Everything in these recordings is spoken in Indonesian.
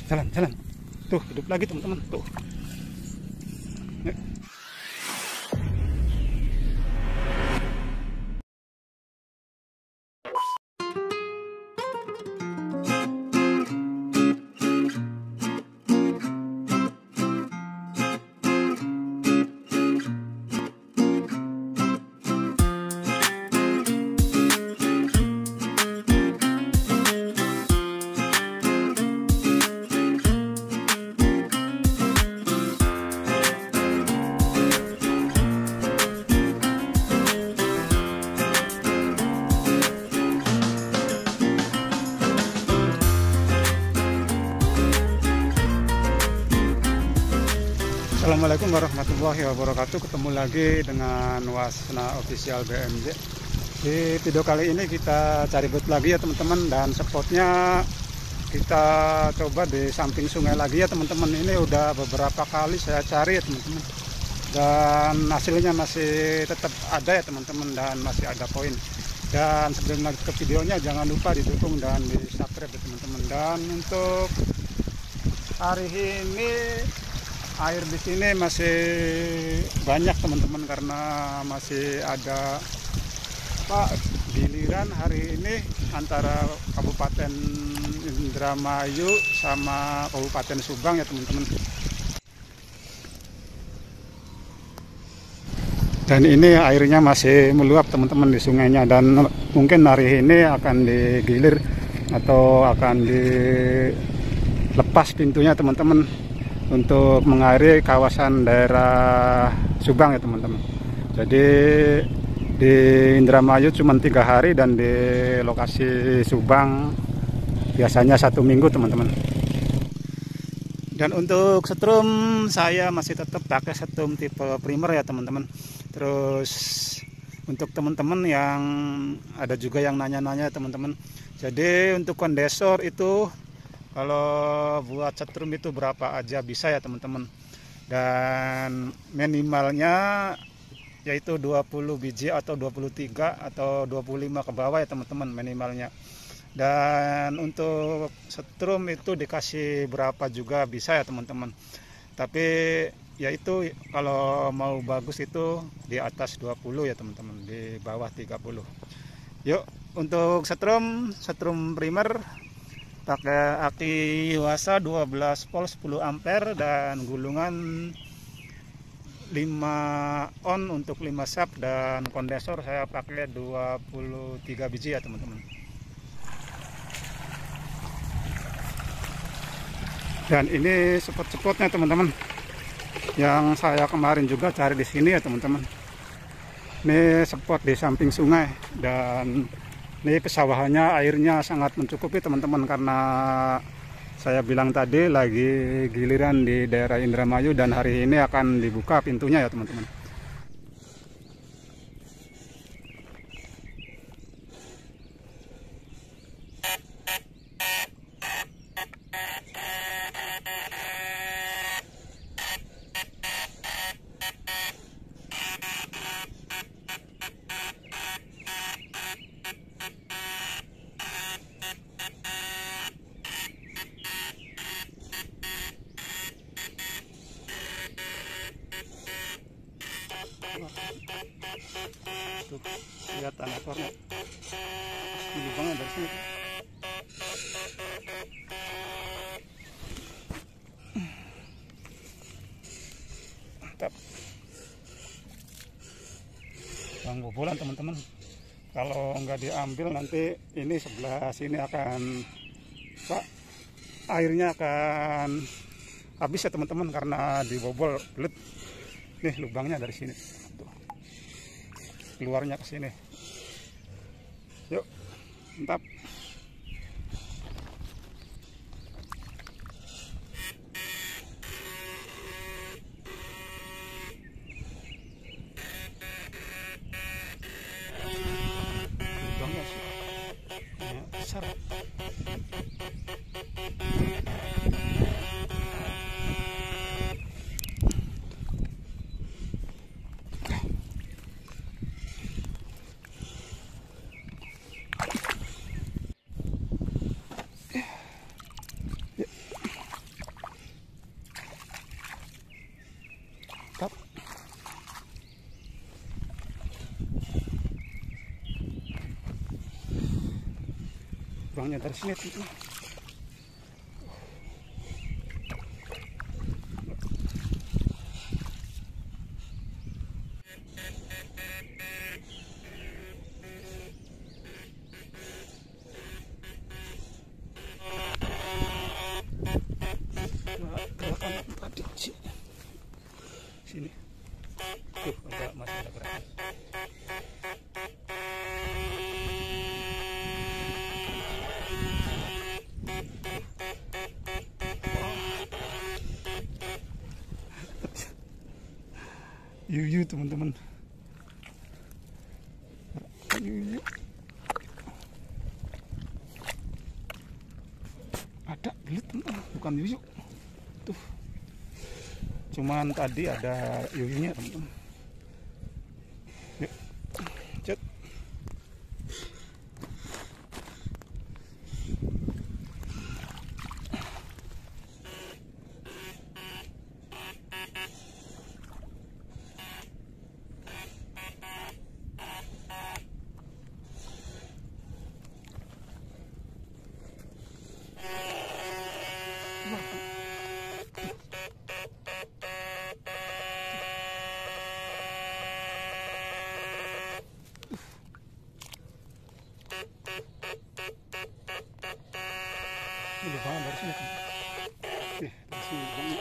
jalan. Tuh, hidup lagi teman-teman. Tuh. Yuk. Assalamualaikum warahmatullahi wabarakatuh. Ketemu lagi dengan Wasna Official BMJ. Di video kali ini kita cari boot lagi ya teman-teman, dan spotnya kita coba di samping sungai lagi ya teman-teman. Ini udah beberapa kali saya cari ya teman-teman, dan hasilnya masih tetap ada ya teman-teman, dan masih ada poin. Dan sebelum lanjut ke videonya, jangan lupa didukung dan di subscribe ya teman-teman. Dan untuk hari ini air di sini masih banyak teman-teman, karena masih ada giliran hari ini antara Kabupaten Indramayu sama Kabupaten Subang ya teman-teman. Dan ini airnya masih meluap teman-teman di sungainya, dan mungkin hari ini akan digilir atau akan dilepas pintunya teman-teman untuk mengairi kawasan daerah Subang ya teman-teman. Jadi di Indramayu cuma 3 hari, dan di lokasi Subang biasanya 1 minggu teman-teman. Dan untuk setrum saya masih tetap pakai setrum tipe primer ya teman-teman. Terus untuk teman-teman yang ada juga yang nanya-nanya teman-teman, jadi untuk kondensor itu kalau buat setrum itu berapa aja bisa ya teman-teman, dan minimalnya yaitu 20 biji atau 23 atau 25 ke bawah ya teman-teman minimalnya. Dan untuk setrum itu dikasih berapa juga bisa ya teman-teman, tapi yaitu kalau mau bagus itu di atas 20 ya teman-teman, di bawah 30. Yuk, untuk setrum primer pakai aki Yuasa 12 volt 10 ampere dan gulungan 5 on untuk 5 sap, dan kondensor saya pakai 23 biji ya teman-teman. Dan ini spot-spotnya teman-teman yang saya kemarin juga cari di sini ya teman-teman. Ini spot di samping sungai, dan ini pesawahannya airnya sangat mencukupi teman-teman, karena saya bilang tadi lagi giliran di daerah Indramayu, dan hari ini akan dibuka pintunya ya teman-teman. Tuh, kelihatan ekornya. Ini lubangnya dari sini. Mantap. Bang bobolan teman-teman. Kalau nggak diambil nanti ini sebelah sini akan airnya akan habis ya teman-teman, karena dibobol belut. Nih lubangnya dari sini. Tuh. Keluarnya ke sini. Yuk, mantap. Lubangnya sih besar. lubangnya dari sini teman-teman. Gerakan tadi sini tuh masih ada gerakan. Yuyu teman-teman, yuyu ada belut teman-teman, bukan yuyu tuh, cuman tadi ada yuyunya teman-teman. Yuk, cet. Ini lubangnya dari sini kan? Dari sini lubangnya.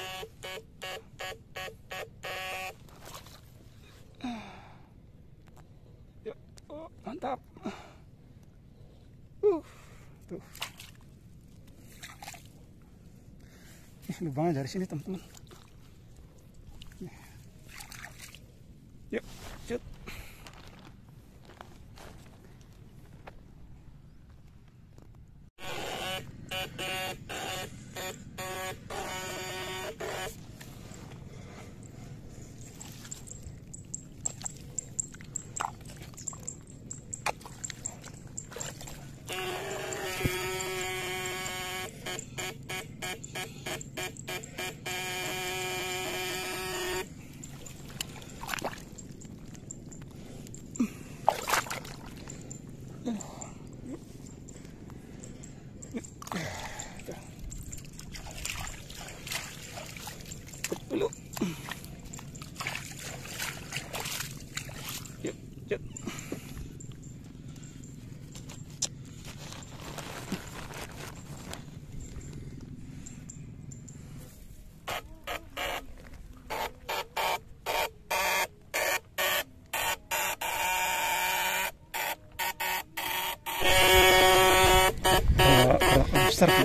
Yuk, oh, mantap. Tuh. Lubangnya dari sini teman-teman. Yuk, cut. Dulu. Yuk, yuk. Besar kan?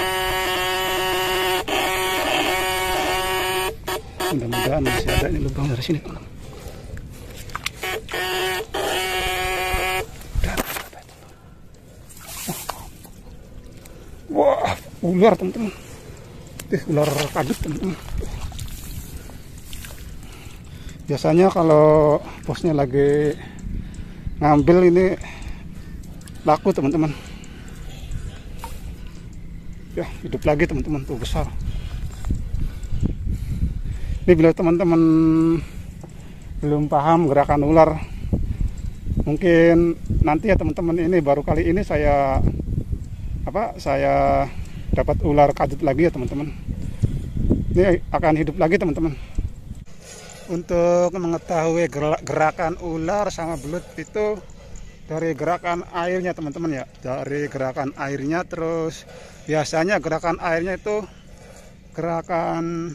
Mudah-mudahan masih ada ini lubang dari sini. Wah, ular teman-teman. Ular kadut teman-teman. Biasanya kalau bosnya lagi ngambil ini laku teman-teman. Ya, hidup lagi teman-teman, tuh besar. Ini bila teman-teman belum paham gerakan ular, mungkin nanti ya teman-teman, ini baru kali ini saya dapat ular kadut lagi ya teman-teman. Ini akan hidup lagi teman-teman. Untuk mengetahui gerakan ular sama belut itu dari gerakan airnya teman-teman ya, dari gerakan airnya. Terus biasanya gerakan airnya itu gerakan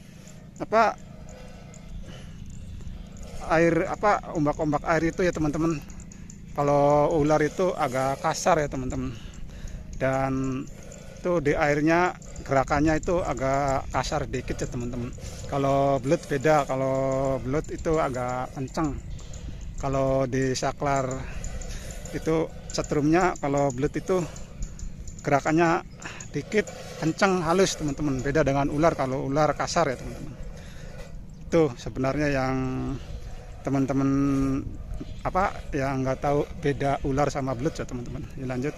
ombak-ombak air itu ya teman-teman. Kalau ular itu agak kasar ya teman-teman, dan itu di airnya gerakannya itu agak kasar dikit ya teman-teman. Kalau belut beda, kalau belut itu agak kencang. Kalau di saklar itu setrumnya, kalau belut itu gerakannya dikit, kencang, halus teman-teman. Beda dengan ular, kalau ular kasar ya teman-teman. Itu sebenarnya yang teman-teman yang nggak tahu beda ular sama belut ya teman-teman. Ya, lanjut.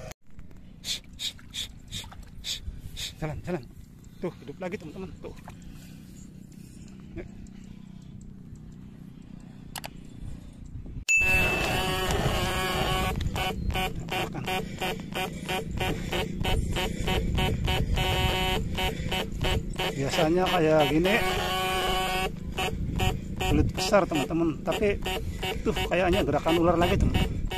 Jalan. Tuh, hidup lagi teman-teman. Tuh. Yuk. Biasanya kayak gini kulit besar teman-teman, tapi tuh kayaknya gerakan ular lagi teman.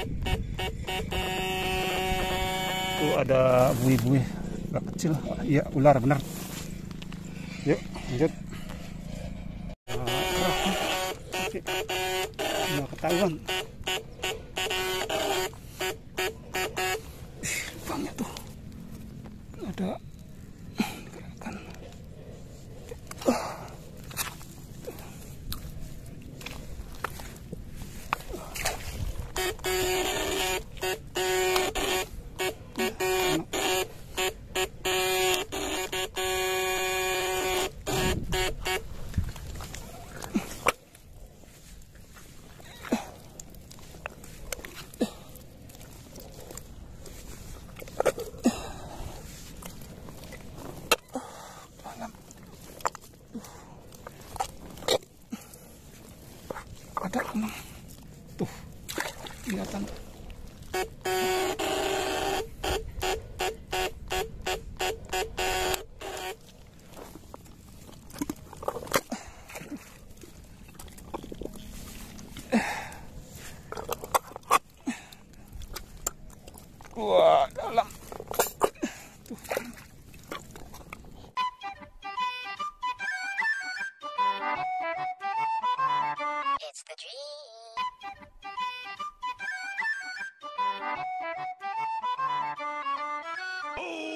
Tuh ada buih-buih agak kecil, iya ular bener. Yuk lanjut. Nggak ketahuan. Lubangnya tuh ada gerakan. Ada emang tuh kelihatan. Wah, dalam tuh. It's the dream. Oh!